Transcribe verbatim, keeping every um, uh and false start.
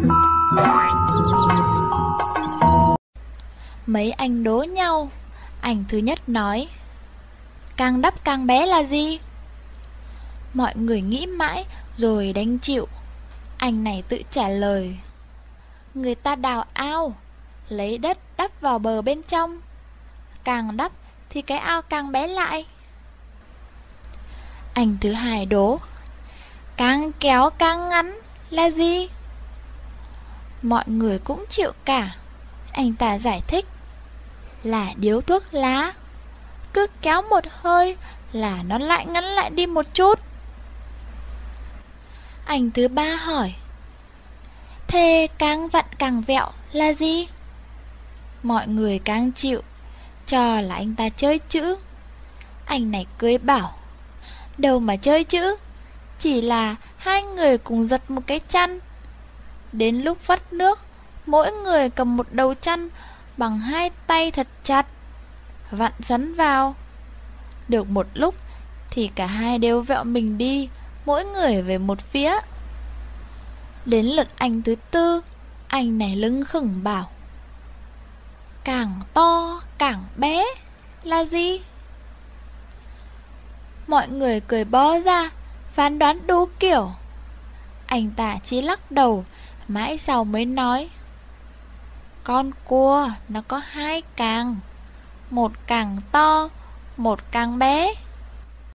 Mấy anh đố nhau. Anh thứ nhất nói: càng đắp càng bé là gì? Mọi người nghĩ mãi rồi đành chịu. Anh này tự trả lời: người ta đào ao, lấy đất đắp vào bờ bên trong, càng đắp thì cái ao càng bé lại. Anh thứ hai đố: càng kéo càng ngắn là gì? Mọi người cũng chịu cả. Anh ta giải thích: là điếu thuốc lá, cứ kéo một hơi là nó lại ngắn lại đi một chút. Anh thứ ba hỏi: thế càng vặn càng vẹo là gì? Mọi người càng chịu, cho là anh ta chơi chữ. Anh này cười bảo: đâu mà chơi chữ, chỉ là hai người cùng giật một cái chăn. Đến lúc vắt nước, mỗi người cầm một đầu chăn bằng hai tay thật chặt, vặn sắn vào. Được một lúc thì cả hai đều vẹo mình đi, mỗi người về một phía. Đến lượt anh thứ tư, anh này lưng khửng bảo: càng to càng bé là gì? Mọi người cười bó ra, phán đoán đủ kiểu. Anh ta chỉ lắc đầu, mãi sau mới nói: con cua nó có hai càng, một càng to, một càng bé.